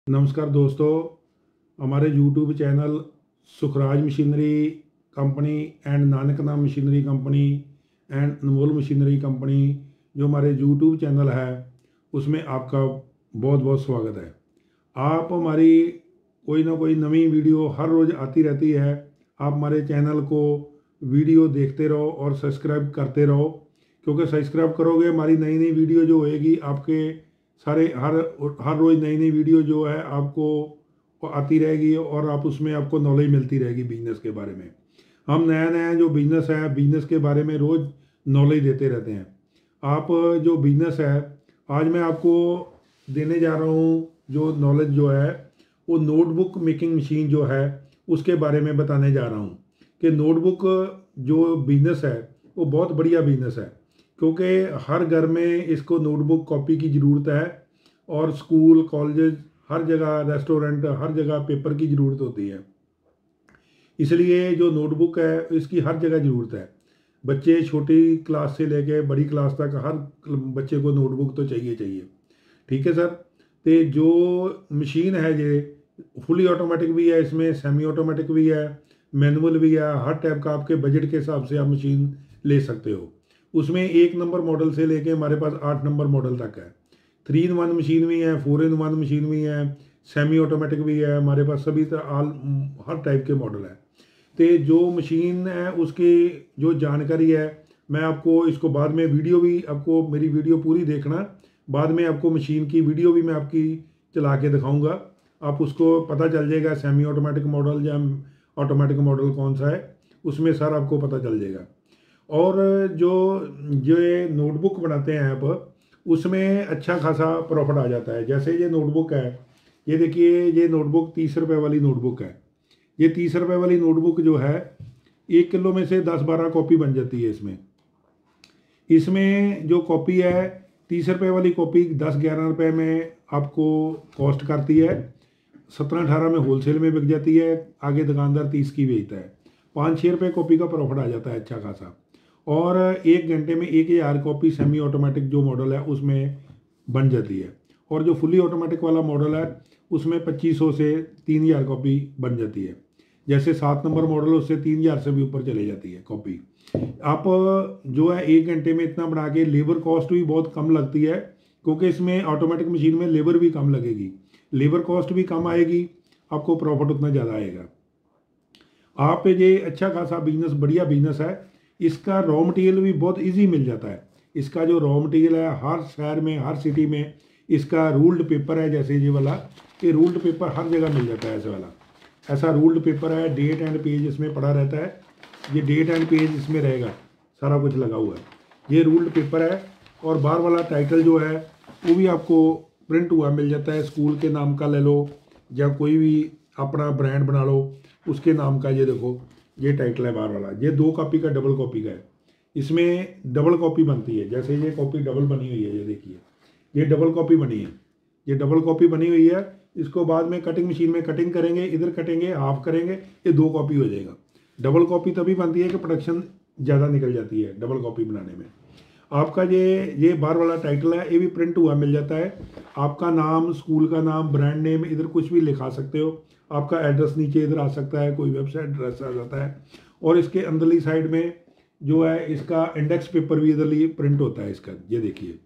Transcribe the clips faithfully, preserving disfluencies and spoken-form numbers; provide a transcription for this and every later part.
नमस्कार दोस्तों, हमारे YouTube channel Sukhraj machinery company and Nanak Naam machinery company and Anmol machinery company जो हमारे यूट्यूब चैनल है उसमें आपका बहुत बहुत स्वागत है। आप हमारी कोई ना कोई नई वीडियो हर रोज़ आती रहती है। आप हमारे चैनल को वीडियो देखते रहो और सब्सक्राइब करते रहो, क्योंकि सब्सक्राइब करोगे हमारी नई नई वीडियो जो होएगी आपके सारे हर हर रोज़ नई नई वीडियो जो है आपको आती रहेगी और आप उसमें आपको नॉलेज मिलती रहेगी बिजनेस के बारे में। हम नया नया जो बिज़नेस है बिज़नेस के बारे में रोज़ नॉलेज देते रहते हैं। आप जो बिज़नेस है आज मैं आपको देने जा रहा हूँ, जो नॉलेज जो है वो नोटबुक मेकिंग मशीन जो है उसके बारे में बताने जा रहा हूँ कि नोटबुक जो बिज़नेस है वो बहुत बढ़िया बिज़नेस है, क्योंकि हर घर में इसको नोटबुक कॉपी की ज़रूरत है और स्कूल कॉलेज हर जगह रेस्टोरेंट हर जगह पेपर की ज़रूरत होती है। इसलिए जो नोटबुक है इसकी हर जगह ज़रूरत है। बच्चे छोटी क्लास से लेके बड़ी क्लास तक हर बच्चे को नोटबुक तो चाहिए चाहिए। ठीक है सर। तो जो मशीन है ये फुली ऑटोमेटिक भी है, इसमें सेमी ऑटोमेटिक भी है, मैनुअल भी है। हर टाइप का आपके बजट के हिसाब से आप मशीन ले सकते हो। उसमें एक नंबर मॉडल से लेके हमारे पास आठ नंबर मॉडल तक है। थ्री इन वन मशीन भी है, फोर इन वन मशीन भी है, सेमी ऑटोमेटिक भी है। हमारे पास सभी तरह आल हर टाइप के मॉडल है। तो जो मशीन है उसकी जो जानकारी है मैं आपको इसको बाद में वीडियो भी आपको मेरी वीडियो पूरी देखना, बाद में आपको मशीन की वीडियो भी मैं आपकी चला के दिखाऊंगा। आप उसको पता चल जाएगा सेमी ऑटोमेटिक मॉडल या ऑटोमेटिक मॉडल कौन सा है, उसमें सर आपको पता चल जाएगा। और जो ये नोटबुक बनाते हैं आप उसमें अच्छा खासा प्रॉफिट आ जाता है। जैसे ये नोटबुक है, ये देखिए ये नोटबुक तीस रुपए वाली नोटबुक है। ये तीस रुपए वाली नोटबुक जो है एक किलो में से दस बारह कॉपी बन जाती है। इसमें इसमें जो कॉपी है तीस रुपए वाली कॉपी दस ग्यारह रुपए में आपको कॉस्ट करती है, सत्रह अठारह में होलसेल में बिक जाती है, आगे दुकानदार तीस की बेचता है। पाँच छः रुपये कॉपी का प्रॉफिट आ जाता है अच्छा खासा। और एक घंटे में एक हज़ार कॉपी सेमी ऑटोमेटिक जो मॉडल है उसमें बन जाती है। और जो फुली ऑटोमेटिक वाला मॉडल है उसमें पच्चीस सौ से तीन हज़ार कॉपी बन जाती है। जैसे सात नंबर मॉडल उससे तीन हज़ार से भी ऊपर चले जाती है कॉपी। आप जो है एक घंटे में इतना बना के लेबर कॉस्ट भी बहुत कम लगती है, क्योंकि इसमें ऑटोमेटिक मशीन में लेबर भी कम लगेगी, लेबर कॉस्ट भी कम आएगी, आपको प्रॉफिट उतना ज़्यादा आएगा। आप ये अच्छा खासा बिजनेस बढ़िया बिजनेस है। इसका रॉ मटेरियल भी बहुत इजी मिल जाता है। इसका जो रॉ मटेरियल है हर शहर में हर सिटी में इसका रूल्ड पेपर है। जैसे ये वाला ये रूल्ड पेपर हर जगह मिल जाता है। ऐसे वाला ऐसा रूल्ड पेपर है, डेट एंड पेज इसमें पड़ा रहता है। ये डेट एंड पेज इसमें रहेगा, सारा कुछ लगा हुआ है। ये रूल्ड पेपर है। और बाहर वाला टाइटल जो है वो भी आपको प्रिंट हुआ मिल जाता है। स्कूल के नाम का ले लो या कोई भी अपना ब्रांड बना लो उसके नाम का। ये देखो ये टाइटल है बाहर वाला। ये दो कॉपी का डबल कॉपी का है। इसमें डबल कॉपी बनती है। जैसे ये कॉपी डबल बनी हुई है, ये देखिए ये डबल कॉपी बनी है। ये डबल कॉपी बनी हुई है। इसको बाद में कटिंग मशीन में कटिंग करेंगे, इधर कटेंगे हाफ करेंगे, ये दो कॉपी हो जाएगा। डबल कॉपी तभी बनती है कि प्रोडक्शन ज़्यादा निकल जाती है डबल कॉपी बनाने में। आपका ये ये बाहर वाला टाइटल है ये भी प्रिंट हुआ मिल जाता है। आपका नाम, स्कूल का नाम, ब्रांड नेम इधर कुछ भी लिखा सकते हो। आपका एड्रेस नीचे इधर आ सकता है, कोई वेबसाइट एड्रेस आ जाता है। और इसके अंदरली साइड में जो है इसका इंडेक्स पेपर भी इधरली प्रिंट होता है इसका। ये देखिए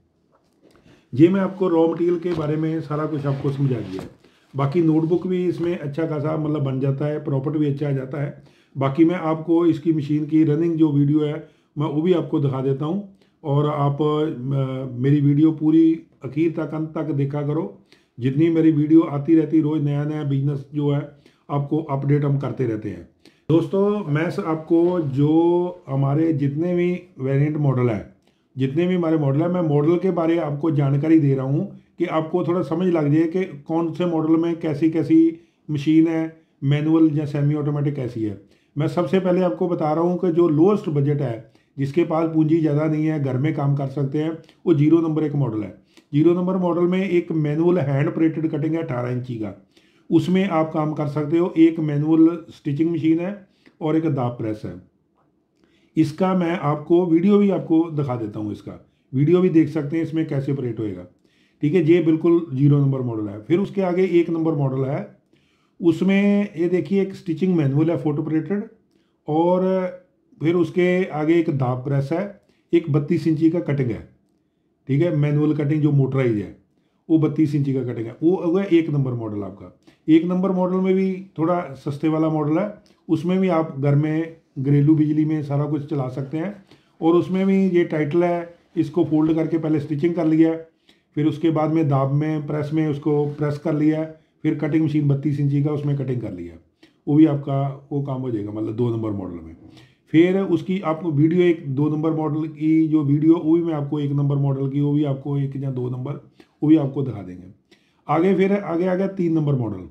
ये मैं आपको रॉ मटेरियल के बारे में सारा कुछ आपको समझा दिया है। बाकी नोटबुक भी इसमें अच्छा खासा मतलब बन जाता है, प्रॉफिट भी अच्छा आ जाता है। बाकी मैं आपको इसकी मशीन की रनिंग जो वीडियो है मैं वो भी आपको दिखा देता हूँ। और आप मेरी वीडियो पूरी आखिर तक अंत तक देखा करो। जितनी मेरी वीडियो आती रहती रोज़ नया नया बिजनेस जो है आपको अपडेट हम करते रहते हैं। दोस्तों मैं आपको जो हमारे जितने भी वेरिएंट मॉडल है जितने भी हमारे मॉडल है मैं मॉडल के बारे में आपको जानकारी दे रहा हूँ कि आपको थोड़ा समझ लग जाए कि कौन से मॉडल में कैसी कैसी मशीन है, मैनुअल या सेमी ऑटोमेटिक कैसी है। मैं सबसे पहले आपको बता रहा हूँ कि जो लोएस्ट बजट है, जिसके पास पूंजी ज़्यादा नहीं है, घर में काम कर सकते हैं, वो जीरो नंबर एक मॉडल है। जीरो नंबर मॉडल में एक मैनुअल हैंड ऑपरेटेड कटिंग है अठारह इंची का, उसमें आप काम कर सकते हो। एक मैनुअल स्टिचिंग मशीन है और एक दाब प्रेस है। इसका मैं आपको वीडियो भी आपको दिखा देता हूँ। इसका वीडियो भी देख सकते हैं इसमें कैसे ऑपरेट होएगा। ठीक है, ये बिल्कुल जीरो नंबर मॉडल है। फिर उसके आगे एक नंबर मॉडल है, उसमें ये देखिए एक स्टिचिंग मैनुअल है फोटो प्रिंटेड, और फिर उसके आगे एक दाब प्रेस है, एक बत्तीस इंची का कटिंग है, ठीक है, मैनुअल कटिंग जो मोटराइज है वो बत्तीस इंची का कटिंग है। वो हो गया एक नंबर मॉडल आपका। एक नंबर मॉडल में भी थोड़ा सस्ते वाला मॉडल है, उसमें भी आप घर में घरेलू बिजली में सारा कुछ चला सकते हैं। और उसमें भी ये टाइटल है, इसको फोल्ड करके पहले स्टिचिंग कर लिया, फिर उसके बाद में दाब में प्रेस में उसको प्रेस कर लिया, फिर कटिंग मशीन बत्तीस इंची का उसमें कटिंग कर लिया, वो भी आपका वो काम हो जाएगा, मतलब दो नंबर मॉडल में। फिर उसकी आपको वीडियो एक दो नंबर मॉडल की जो वीडियो, वो भी मैं आपको एक नंबर मॉडल की, वो भी आपको एक या दो नंबर वो भी आपको दिखा देंगे। आगे फिर आगे आ गया तीन नंबर मॉडल।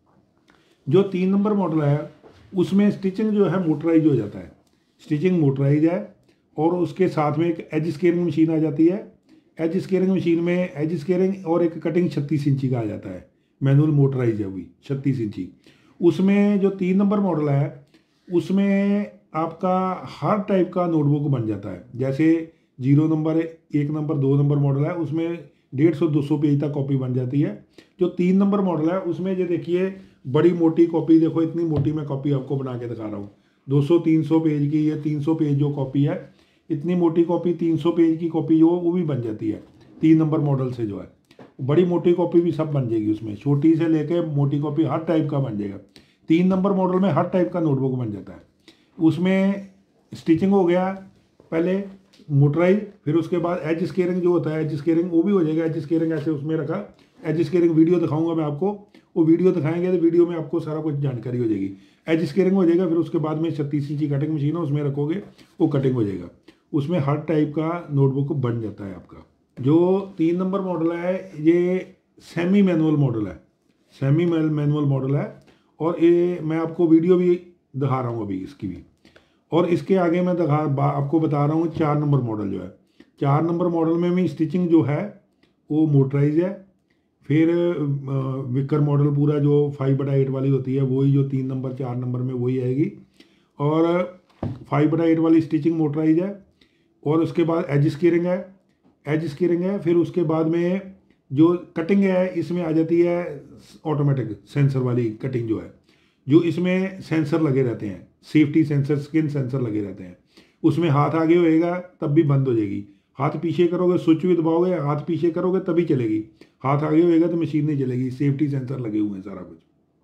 जो तीन नंबर मॉडल है उसमें स्टिचिंग जो है मोटराइज हो जाता है, स्टिचिंग मोटराइज है, और उसके साथ में एक एज स्केयरिंग मशीन आ जाती है। एज स्केयरिंग मशीन में एज स्केयरिंग और एक कटिंग छत्तीस इंची का आ जाता है, मैनुअल मोटराइज है वही छत्तीस इंची। उसमें जो तीन नंबर मॉडल है उसमें आपका हर टाइप का नोटबुक बन जाता है। जैसे जीरो नंबर, एक नंबर, दो नंबर मॉडल है, उसमें डेढ़ सौ दो सौ पेज तक कॉपी बन जाती है। जो तीन नंबर मॉडल है उसमें ये देखिए बड़ी मोटी कॉपी, देखो इतनी मोटी मैं कॉपी आपको बना के दिखा रहा हूँ, दो सौ तीन सौ पेज की, ये तीन सौ पेज जो कॉपी है, इतनी मोटी कॉपी तीन सौ पेज की कॉपी जो वो भी बन जाती है तीन नंबर मॉडल से। जो है बड़ी मोटी कॉपी भी सब बन जाएगी उसमें, छोटी से लेके मोटी कॉपी हर टाइप का बन जाएगा। तीन नंबर मॉडल में हर टाइप का नोटबुक बन जाता है। उसमें स्टिचिंग हो गया पहले मोटराइज, फिर उसके बाद एज स्केयरिंग जो होता है, एज स्केयरिंग वो भी हो जाएगा। एज स्केयरिंग ऐसे उसमें रखा, एज स्केयरिंग वीडियो दिखाऊंगा मैं आपको, वो वीडियो दिखाएंगे तो वीडियो में आपको सारा कुछ जानकारी हो जाएगी। एज स्केयरिंग हो जाएगा, फिर उसके बाद में छत्तीस इंची कटिंग मशीन है, उसमें रखोगे वो कटिंग हो जाएगा। उसमें हर टाइप का नोटबुक बन जाता है आपका। जो तीन नंबर मॉडल है ये सेमी मैनुअल मॉडल है, सेमी मैनुअल मॉडल है, और ये मैं आपको वीडियो भी दिखा रहा हूँ अभी इसकी भी। और इसके आगे मैं दिखा आपको बता रहा हूँ चार नंबर मॉडल जो है, चार नंबर मॉडल में भी स्टिचिंग जो है वो मोटराइज है। फिर विकर मॉडल पूरा जो फाइव बटा एट वाली होती है वही जो तीन नंबर चार नंबर में वही आएगी, और फाइव बटा एट वाली स्टिचिंग मोटराइज है। और उसके बाद एज स्केयरिंग है, एज स्केयरिंग है। फिर उसके बाद में जो कटिंग है इसमें आ जाती है ऑटोमेटिक सेंसर वाली कटिंग जो है, जो इसमें सेंसर लगे रहते हैं, सेफ्टी सेंसर, स्किन सेंसर लगे रहते हैं। उसमें हाथ आगे होएगा तब भी बंद हो जाएगी, हाथ पीछे करोगे स्विच भी दबाओगे, हाथ पीछे करोगे तभी चलेगी, हाथ आगे होएगा तो मशीन नहीं चलेगी। सेफ्टी सेंसर लगे हुए हैं सारा कुछ।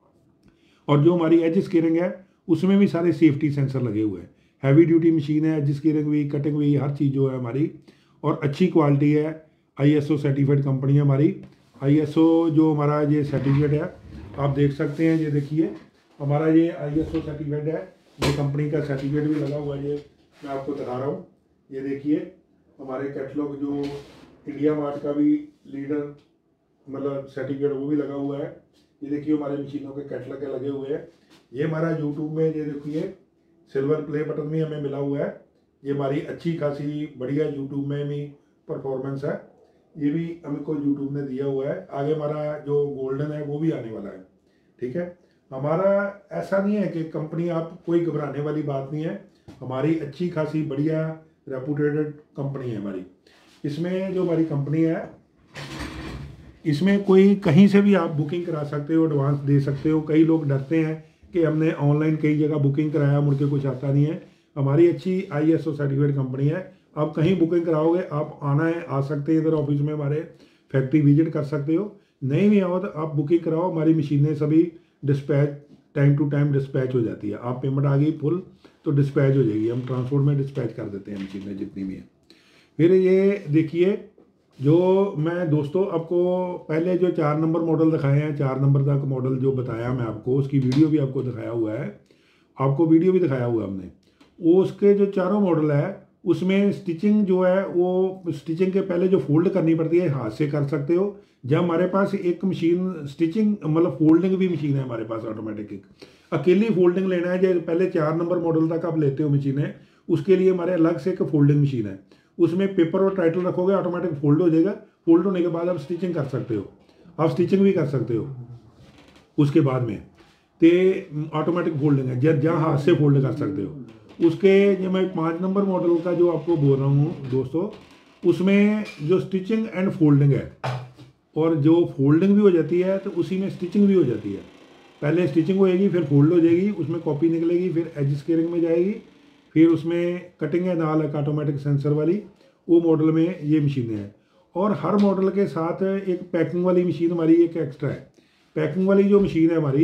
और जो हमारी एज स्केयरिंग है उसमें भी सारे सेफ्टी सेंसर लगे हुए हैं। हैवी ड्यूटी मशीन है, एज स्केयरिंग भी, कटिंग भी, हर चीज़ जो है हमारी, और अच्छी क्वालिटी है। I S O certified company है हमारी। आई एस ओ जो हमारा ये सर्टिफिकेट है आप देख सकते हैं, ये देखिए हमारा ये आई एस ओ सर्टिफिकेट है, ये कंपनी का सर्टिफिकेट भी लगा हुआ है, ये मैं आपको दिखा रहा हूँ। ये देखिए हमारे कैटलॉग जो इंडिया मार्ट का भी लीडर मतलब सर्टिफिकेट वो भी लगा हुआ है। ये देखिए हमारे मशीनों के कैटलॉग लगे हुए हैं। ये हमारा यूट्यूब में ये देखिए सिल्वर प्ले बटन भी हमें मिला हुआ है। ये हमारी अच्छी खासी बढ़िया यूट्यूब में भी परफॉर्मेंस है, ये भी हमको यूट्यूब ने दिया हुआ है। आगे हमारा जो गोल्डन है वो भी आने वाला है, ठीक है। हमारा ऐसा नहीं है कि कंपनी, आप कोई घबराने वाली बात नहीं है, हमारी अच्छी खासी बढ़िया रेपुटेटेड कंपनी है हमारी। इसमें जो हमारी कंपनी है इसमें कोई कहीं से भी आप बुकिंग करा सकते हो, एडवांस दे सकते हो। कई लोग डरते हैं कि हमने ऑनलाइन कई जगह बुकिंग कराया मुड़ के कुछ आता नहीं है। हमारी अच्छी I S O certified company है, आप कहीं बुकिंग कराओगे, आप आना है आ सकते हैं इधर ऑफिस में, हमारे फैक्ट्री विजिट कर सकते हो। नहीं भी आओ तो आप बुकिंग कराओ, हमारी मशीनें सभी dispatch time to time dispatch हो जाती है। आप पेमेंट आ गई फुल तो डिस्पैच हो जाएगी, हम ट्रांसपोर्ट में डिस्पैच कर देते हैं मशीनें जितनी भी हैं। फिर ये देखिए जो मैं दोस्तों आपको पहले जो चार नंबर मॉडल दिखाए हैं, चार नंबर तक मॉडल जो बताया मैं आपको, उसकी वीडियो भी आपको दिखाया हुआ है, आपको वीडियो भी दिखाया हुआ है हमने। वो उसके जो चारों मॉडल है उसमें स्टिचिंग जो है वो स्टिचिंग के पहले जो फोल्ड करनी पड़ती है हाथ से कर सकते हो। जब हमारे पास एक मशीन स्टिचिंग मतलब फोल्डिंग भी मशीन है हमारे पास ऑटोमेटिक, एक अकेली फोल्डिंग लेना है जो पहले चार नंबर मॉडल तक आप लेते हो मशीनें, उसके लिए हमारे अलग से एक फोल्डिंग मशीन है। उसमें पेपर और टाइटल रखोगे ऑटोमेटिक फोल्ड हो जाएगा। फोल्ड होने के बाद आप स्टिचिंग कर सकते हो, आप स्टिचिंग भी कर सकते हो उसके बाद में, तो ऑटोमेटिक फोल्डिंग है जहाँ हाथ से फोल्ड कर सकते हो। उसके जो मैं पाँच नंबर मॉडल का जो आपको बोल रहा हूँ दोस्तों, उसमें जो स्टिचिंग एंड फोल्डिंग है और जो फोल्डिंग भी हो जाती है तो उसी में स्टिचिंग भी हो जाती है। पहले स्टिचिंग होएगी, फिर फोल्ड हो जाएगी, उसमें कॉपी निकलेगी, फिर एज स्केयरिंग में जाएगी, फिर उसमें कटिंग है नाल एक ऑटोमेटिक सेंसर वाली, वो मॉडल में ये मशीनें हैं। और हर मॉडल के साथ एक पैकिंग वाली मशीन हमारी एक एक्स्ट्रा है। पैकिंग वाली जो मशीन है हमारी,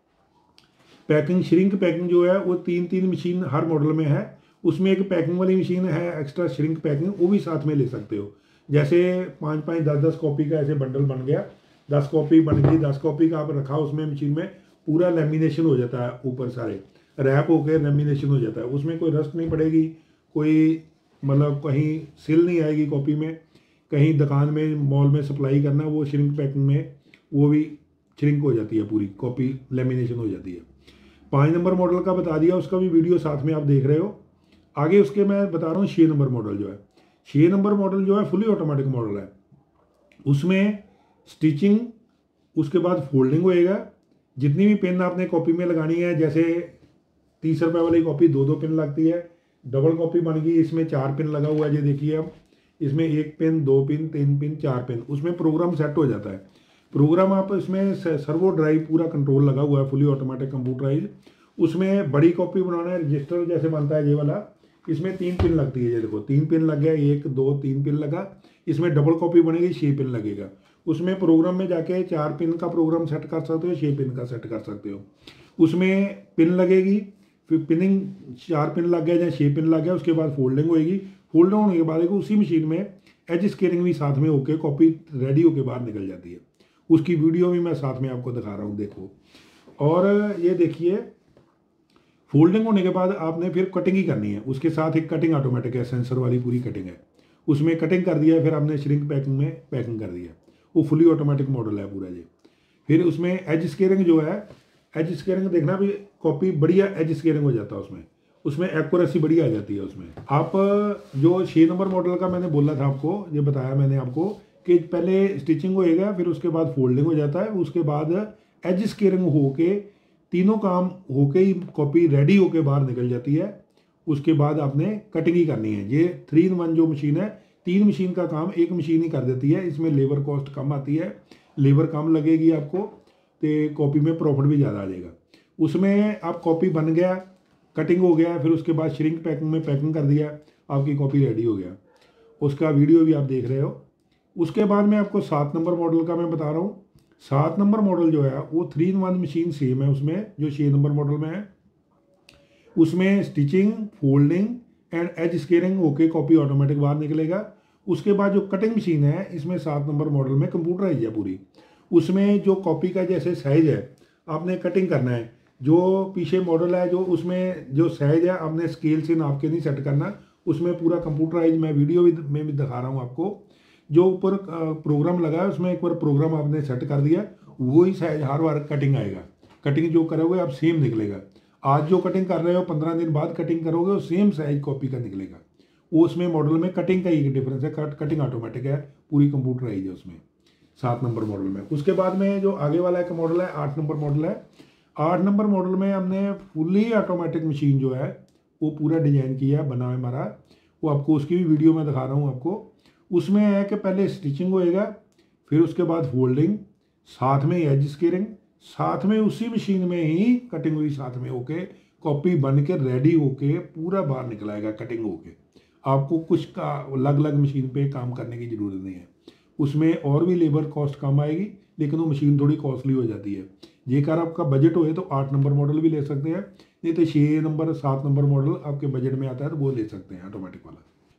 पैकिंग श्रिंक पैकिंग जो है वो तीन तीन मशीन हर मॉडल में है। उसमें एक पैकिंग वाली मशीन है एक्स्ट्रा श्रिंक पैकिंग, वो भी साथ में ले सकते हो। जैसे पाँच पाँच दस दस कॉपी का ऐसे बंडल बन गया, दस कॉपी बन गई, दस कॉपी का आप रखा उसमें मशीन में, पूरा लेमिनेशन हो जाता है, ऊपर सारे रैप होकर लेमिनेशन हो जाता है। उसमें कोई रस्ट नहीं पड़ेगी, कोई मतलब कहीं सिल नहीं आएगी कॉपी में, कहीं दुकान में मॉल में सप्लाई करना, वो श्रिंक पैकिंग में वो भी श्रिंक हो जाती है, पूरी कॉपी लेमिनेशन हो जाती है। पाँच नंबर मॉडल का बता दिया, उसका भी वीडियो साथ में आप देख रहे हो। आगे उसके मैं बता रहा हूँ छः नंबर मॉडल जो है, छः नंबर मॉडल जो है फुली ऑटोमेटिक मॉडल है। उसमें स्टिचिंग, उसके बाद फोल्डिंग होएगा। जितनी भी पेन आपने कॉपी में लगानी है, जैसे तीस रुपये वाली कॉपी दो दो पेन लगती है, डबल कॉपी बन गई, इसमें चार पेन लगा हुआ है, ये देखिए अब इसमें एक पेन, दो पेन, तीन पेन, चार पेन, उसमें प्रोग्राम सेट हो जाता है। प्रोग्राम आप इसमें सर्वो ड्राइव पूरा कंट्रोल लगा हुआ है, फुली ऑटोमेटिक कंप्यूटराइज। उसमें बड़ी कॉपी बनाना है, रजिस्टर जैसे बनता है ये वाला, इसमें तीन पिन लगती है, ये देखो तीन पिन लग गया, एक दो तीन पिन लगा। इसमें डबल कॉपी बनेगी, छः पिन लगेगा। उसमें प्रोग्राम में जाके चार पिन का प्रोग्राम सेट कर सकते हो, छः पिन का सेट कर सकते हो। उसमें पिन लगेगी, फिर पिनिंग चार पिन लग गया या छः पिन लग गया, उसके बाद फोल्डिंग होएगी। फोल्ड होने के बाद उसी मशीन में एज स्केयरिंग भी साथ में होके कॉपी रेडी होके बाहर निकल जाती है। उसकी वीडियो भी मैं साथ में आपको दिखा रहा हूँ, देखो। और ये देखिए, फोल्डिंग होने के बाद आपने फिर कटिंग ही करनी है, उसके साथ एक कटिंग ऑटोमेटिक है, सेंसर वाली पूरी कटिंग है, उसमें कटिंग कर दिया, फिर आपने श्रिंक पैकिंग में पैकिंग कर दिया। वो फुली ऑटोमेटिक मॉडल है पूरा जी। फिर उसमें एज स्केयरिंग जो है, एज स्केयरिंग देखना भी, कॉपी बढ़िया एज स्केयरिंग हो जाता है उसमें, उसमें एक्यूरेसी बढ़िया आ जाती है उसमें। आप जो छः नंबर मॉडल का मैंने बोला था आपको, ये बताया मैंने आपको कि पहले स्टिचिंग होएगा, फिर उसके बाद फोल्डिंग हो जाता है, उसके बाद एज स्केयरिंग होके तीनों काम होके ही कॉपी रेडी होके बाहर निकल जाती है। उसके बाद आपने कटिंग ही करनी है। ये थ्री इन वन जो मशीन है, तीन मशीन का काम एक मशीन ही कर देती है। इसमें लेबर कॉस्ट कम आती है, लेबर कम लगेगी आपको, तो कॉपी में प्रॉफिट भी ज़्यादा आ जाएगा। उसमें आप कॉपी बन गया, कटिंग हो गया, फिर उसके बाद श्रिंक पैकिंग में पैकिंग कर दिया, आपकी कॉपी रेडी हो गया। उसका वीडियो भी आप देख रहे हो। उसके बाद मैं आपको सात नंबर मॉडल का मैं बता रहा हूँ। सात नंबर मॉडल जो है वो three in one machine same है उसमें, जो छः नंबर मॉडल में है। उसमें stitching, folding and edge squaring होके कॉपी ऑटोमेटिक बाहर निकलेगा। उसके बाद जो कटिंग मशीन है, इसमें सात नंबर मॉडल में कंप्यूटराइज है पूरी। उसमें जो कॉपी का जैसे साइज है, आपने कटिंग करना है। जो पीछे मॉडल है, जो उसमें जो साइज है, आपने स्केल से नाप के नहीं सेट करना, उसमें पूरा कंप्यूटराइज, मैं वीडियो भी में भी दिखा रहा हूँ आपको। जो ऊपर प्रोग्राम लगा है, उसमें एक बार प्रोग्राम आपने सेट कर दिया, वही साइज हर बार कटिंग आएगा। कटिंग जो करोगे आप सेम निकलेगा। आज जो कटिंग कर रहे हो, पंद्रह दिन बाद कटिंग करोगे, वो सेम साइज कॉपी का निकलेगा। वो उसमें मॉडल में कटिंग का ही डिफरेंस है, कट कटिंग ऑटोमेटिक है, पूरी कंप्यूटराइज है उसमें सात नंबर मॉडल में। उसके बाद में जो आगे वाला एक मॉडल है, आठ नंबर मॉडल है। आठ नंबर मॉडल में हमने फुली ऑटोमेटिक मशीन जो है वो पूरा डिजाइन किया है, बना है हमारा। वो आपको उसकी भी वीडियो में दिखा रहा हूँ आपको। उसमें है कि पहले स्टिचिंग होएगा, फिर उसके बाद फोल्डिंग, साथ में एज स्केयरिंग, साथ में उसी मशीन में ही कटिंग हुई साथ में होके कॉपी बन के रेडी होके पूरा बाहर निकलाएगा कटिंग होके। आपको कुछ का अलग अलग मशीन पे काम करने की ज़रूरत नहीं है। उसमें और भी लेबर कॉस्ट कम आएगी, लेकिन वो मशीन थोड़ी कॉस्टली हो जाती है। जेकर आपका बजट होए तो आठ नंबर मॉडल भी ले सकते हैं, नहीं तो छः नंबर सात नंबर मॉडल आपके बजट में आता है तो वो ले सकते हैं ऑटोमेटिक वाला।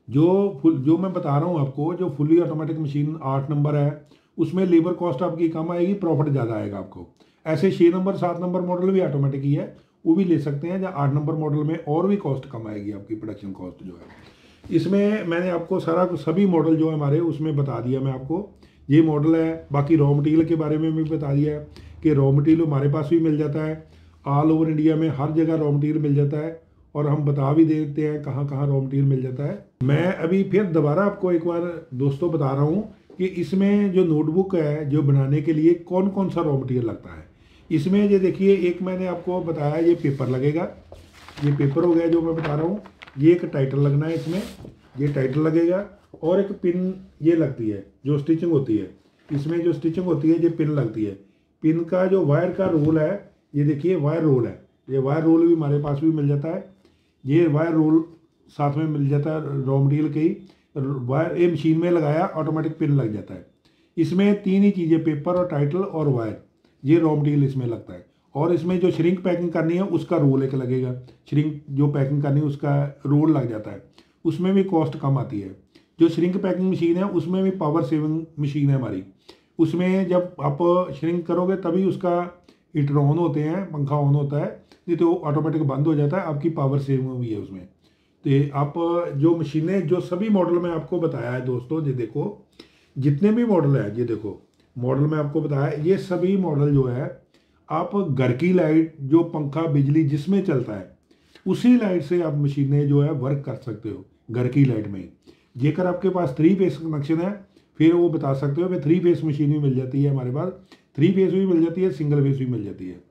जो फुल जो मैं बता रहा हूँ आपको, जो फुली ऑटोमेटिक मशीन आठ नंबर है, उसमें लेबर कॉस्ट आपकी कम आएगी, प्रॉफिट ज़्यादा आएगा आपको। ऐसे छः नंबर सात नंबर मॉडल भी ऑटोमेटिक ही है, वो भी ले सकते हैं। या आठ नंबर मॉडल में और भी कॉस्ट कम आएगी आपकी, प्रोडक्शन कॉस्ट जो है। इसमें मैंने आपको सारा सभी मॉडल जो है हमारे उसमें बता दिया मैं आपको। ये मॉडल है, बाकी रॉ मटेरियल के बारे में भी बता दिया है कि रॉ मटेरियल हमारे पास भी मिल जाता है। ऑल ओवर इंडिया में हर जगह रॉ मटेरियल मिल जाता है, और हम बता भी देते हैं कहाँ कहाँ रॉ मटेरियल मिल जाता है। मैं अभी फिर दोबारा आपको एक बार दोस्तों बता रहा हूँ कि इसमें जो नोटबुक है जो बनाने के लिए कौन कौन सा रॉ मटेरियल लगता है। इसमें ये देखिए, एक मैंने आपको बताया ये पेपर लगेगा, ये पेपर हो गया जो मैं बता रहा हूँ। ये एक टाइटल लगना है इसमें, ये टाइटल लगेगा, और एक पिन ये लगती है जो स्टिचिंग होती है, इसमें जो स्टिचिंग होती है ये पिन लगती है। पिन का जो वायर का रोल है, ये देखिए वायर रोल है, ये वायर रोल भी हमारे पास भी मिल जाता है। ये वायर रोल साथ में मिल जाता है रॉ मटेरियल के ही। वायर ये मशीन में लगाया ऑटोमेटिक पिन लग जाता है। इसमें तीन ही चीज़ें, पेपर और टाइटल और वायर, ये रॉ मटेरियल इसमें लगता है। और इसमें जो श्रिंक पैकिंग करनी है उसका रोल एक लगेगा, श्रिंक जो पैकिंग करनी है उसका रोल लग जाता है, उसमें भी कॉस्ट कम आती है। जो श्रिंक पैकिंग मशीन है उसमें भी पावर सेविंग मशीन है हमारी। उसमें जब आप श्रिंक करोगे तभी उसका हीटर ऑन होते हैं, पंखा ऑन होता है, नहीं तो ऑटोमेटिक बंद हो जाता है। आपकी पावर सेविंग भी है उसमें। तो ये आप जो मशीनें, जो सभी मॉडल में आपको बताया है दोस्तों, ये देखो जितने भी मॉडल है, ये देखो मॉडल में आपको बताया है, ये सभी मॉडल जो है आप घर की लाइट, जो पंखा बिजली जिसमें चलता है उसी लाइट से आप मशीनें जो है वर्क कर सकते हो घर की लाइट में। जेकर आपके पास थ्री फेस कनेक्शन है फिर वो बता सकते हो, फिर थ्री फेस मशीन भी मिल जाती है हमारे पास, थ्री फेस भी मिल जाती है, सिंगल फेस भी मिल जाती है।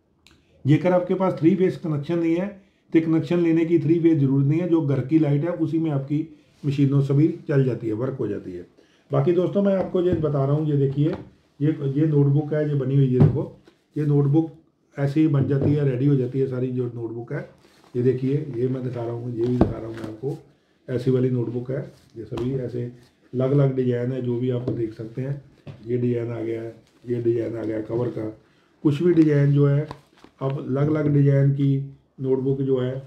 जेकर आपके पास थ्री फेस कनेक्शन नहीं है तो कनेक्शन लेने की थ्री फेस जरूरत नहीं है, जो घर की लाइट है उसी में आपकी मशीनों सभी चल जाती है, वर्क हो जाती है। बाकी दोस्तों मैं आपको ये बता रहा हूँ, ये देखिए ये ये नोटबुक है, ये बनी हुई है, देखो ये नोटबुक ऐसे ही बन जाती है, रेडी हो जाती है सारी जो नोटबुक है। ये देखिए ये मैं दिखा रहा हूँ, ये भी दिखा रहा हूँ मैं आपको, ऐसी वाली नोटबुक है। ये सभी ऐसे अलग अलग डिजाइन है, जो भी आप देख सकते हैं। ये डिजाइन आ गया है, ये डिजाइन आ गया कवर का, कुछ भी डिजाइन जो है आप अलग अलग डिजाइन की नोटबुक जो है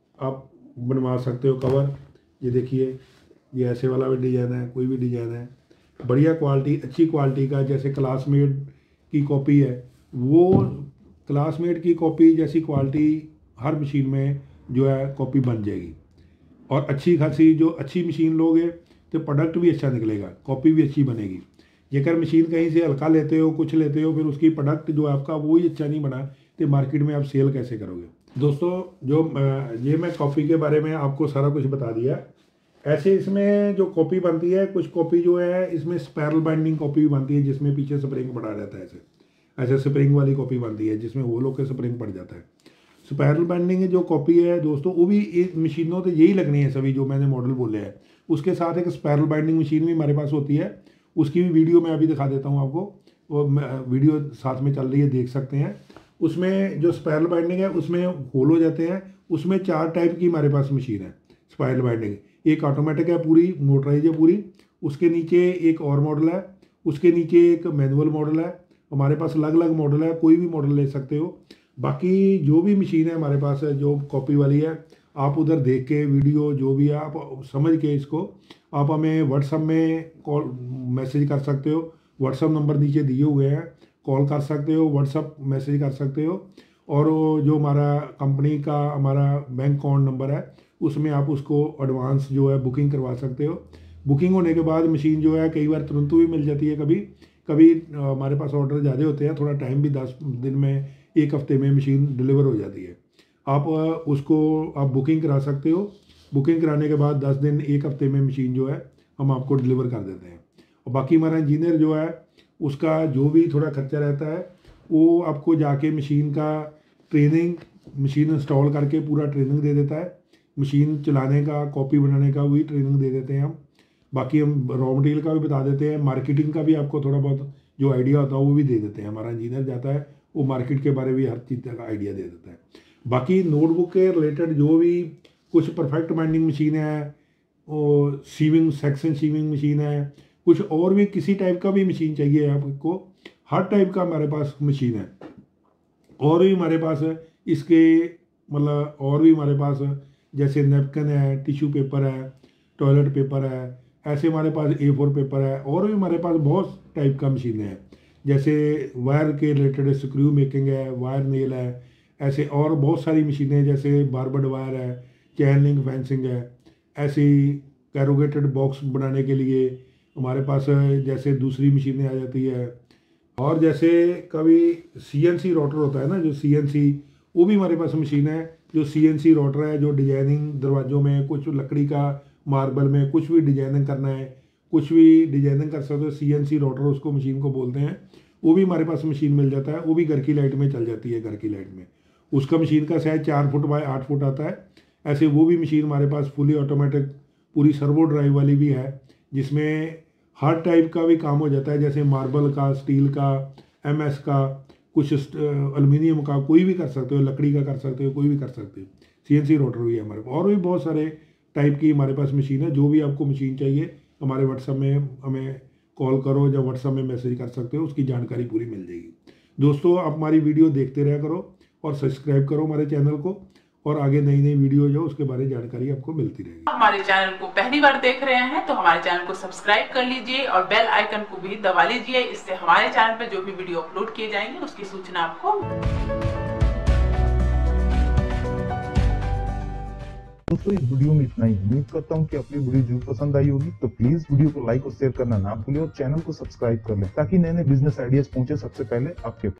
आप बनवा सकते हो कवर। ये देखिए ये ऐसे वाला भी डिजाइन है, कोई भी डिजाइन है, बढ़िया क्वालिटी, अच्छी क्वालिटी का। जैसे क्लासमेट की कॉपी है, वो क्लासमेट की कॉपी जैसी क्वालिटी हर मशीन में जो है कॉपी बन जाएगी। और अच्छी खासी जो अच्छी मशीन लोगे तो प्रोडक्ट भी अच्छा निकलेगा, कॉपी भी अच्छी बनेगी। जेकर मशीन कहीं से हल्का लेते हो, कुछ लेते हो, फिर उसकी प्रोडक्ट जो आपका वो ही अच्छा नहीं बना तो मार्केट में आप सेल कैसे करोगे। दोस्तों जो ये मैं कॉपी के बारे में आपको सारा कुछ बता दिया। ऐसे इसमें जो कॉपी बनती है, कुछ कॉपी जो है इसमें स्पायरल बाइंडिंग कॉपी भी बनती है, जिसमें पीछे स्प्रिंग पड़ा रहता है। ऐसे ऐसे स्प्रिंग वाली कॉपी बनती है जिसमें होल होकर स्प्रिंग पड़ जाता है। स्पायरल बाइंडिंग जो कॉपी है दोस्तों, वो भी एक मशीनों तो यही लगनी है सभी जो मैंने मॉडल बोले हैं। उसके साथ एक स्पायरल बाइंडिंग मशीन भी हमारे पास होती है, उसकी भी वीडियो मैं अभी दिखा देता हूँ आपको, वो वीडियो साथ में चल रही है, देख सकते हैं। उसमें जो स्पायरल बाइंडिंग है उसमें होल हो जाते हैं। उसमें चार टाइप की हमारे पास मशीन है स्पायरल बाइंडिंग। एक ऑटोमेटिक है, पूरी मोटराइज है पूरी, उसके नीचे एक और मॉडल है, उसके नीचे एक मैनुअल मॉडल है। हमारे पास अलग अलग मॉडल है, कोई भी मॉडल ले सकते हो। बाकी जो भी मशीन है हमारे पास है जो कॉपी वाली है, आप उधर देख के वीडियो जो भी है आप समझ के इसको आप हमें व्हाट्सअप में कॉल मैसेज कर सकते हो। व्हाट्सअप नंबर नीचे दिए हुए हैं, कॉल कर सकते हो, व्हाट्सअप मैसेज कर सकते हो। और जो हमारा कंपनी का हमारा बैंक अकाउंट नंबर है उसमें आप उसको एडवांस जो है बुकिंग करवा सकते हो। बुकिंग होने के बाद मशीन जो है कई बार तुरंत भी मिल जाती है, कभी कभी हमारे पास ऑर्डर ज़्यादा होते हैं, थोड़ा टाइम भी दस दिन में, एक हफ्ते में मशीन डिलीवर हो जाती है। आप उसको आप बुकिंग करा सकते हो। बुकिंग कराने के बाद दस दिन एक हफ्ते में मशीन जो है हम आपको डिलीवर कर देते हैं। और बाकी हमारा इंजीनियर जो है उसका जो भी थोड़ा खर्चा रहता है वो आपको जाके मशीन का ट्रेनिंग, मशीन इंस्टॉल करके पूरा ट्रेनिंग दे देता है। मशीन चलाने का, कॉपी बनाने का वही ट्रेनिंग दे देते हैं हम। बाकी हम रॉ मटेरियल का भी बता देते हैं, मार्केटिंग का भी आपको थोड़ा बहुत जो आइडिया होता है वो भी दे देते हैं। हमारा इंजीनियर जाता है, वो मार्केट के बारे में हर चीज़ का आइडिया दे देता है। बाकी नोटबुक के रिलेटेड जो भी कुछ परफेक्ट बाइंडिंग मशीन है, और सीविंग सेक्शन सीविंग मशीन है, कुछ और भी किसी टाइप का भी मशीन चाहिए आपको, हर टाइप का हमारे पास मशीन है। और भी हमारे पास इसके मतलब और भी हमारे पास जैसे नैपकिन है, टिश्यू पेपर है, टॉयलेट पेपर है, ऐसे हमारे पास ए फोर पेपर है। और भी हमारे पास बहुत टाइप का मशीनें हैं, जैसे वायर के रिलेटेड स्क्रू मेकिंग है, वायर नेल है, ऐसे और बहुत सारी मशीनें जैसे बारबड वायर है, चैन लिंक फेंसिंग है। ऐसी कैरोगेटेड बॉक्स बनाने के लिए हमारे पास जैसे दूसरी मशीनें आ जाती है। और जैसे कभी सीएनसी रोटर होता है ना, जो सीएनसी, वो भी हमारे पास मशीन है जो सीएनसी रोटर है, जो डिजाइनिंग दरवाज़ों में, कुछ लकड़ी का मार्बल में कुछ भी डिजाइनिंग करना है, कुछ भी डिजाइनिंग कर सकते हो, सीएनसी रोटर उसको मशीन को बोलते हैं। वो भी हमारे पास मशीन मिल जाता है, वो भी घर की लाइट में चल जाती है। घर की लाइट में उसका मशीन का साइज चार फुट बाय आठ फुट आता है। ऐसे वो भी मशीन हमारे पास फुली ऑटोमेटिक पूरी सर्वो ड्राइव वाली भी है, जिसमें हर टाइप का भी काम हो जाता है, जैसे मार्बल का, स्टील का, एमएस का, कुछ एल्युमिनियम का, कोई भी कर सकते हो, लकड़ी का कर सकते हो, कोई भी कर सकते हो। सीएनसी रोटर भी है हमारे पास, और भी बहुत सारे टाइप की हमारे पास मशीन है। जो भी आपको मशीन चाहिए हमारे व्हाट्सएप में हमें कॉल करो या व्हाट्सएप में मैसेज कर सकते हो, उसकी जानकारी पूरी मिल जाएगी। दोस्तों, आप हमारी वीडियो देखते रहा करो और सब्सक्राइब करो हमारे चैनल को, और आगे नई नई वीडियो जो उसके बारे में जानकारी आपको मिलती रहेगी। हमारे चैनल को पहली बार देख रहे हैं तो हमारे चैनल को सब्सक्राइब कर लीजिए और बेल आइकन को भी दबा लीजिए। इससे हमारे चैनल पर जो भी वीडियो अपलोड किए जाएंगे उसकी सूचना आपको। दोस्तों, इस वीडियो में इतना ही। उम्मीद करता हूँ कि अपनी वीडियो जरूर पसंद आई होगी, तो प्लीज वीडियो को लाइक और शेयर करना ना भूलें और चैनल को सब्सक्राइब कर लें ताकि नए नए बिजनेस आइडियाज पहुंचे सबसे पहले आपके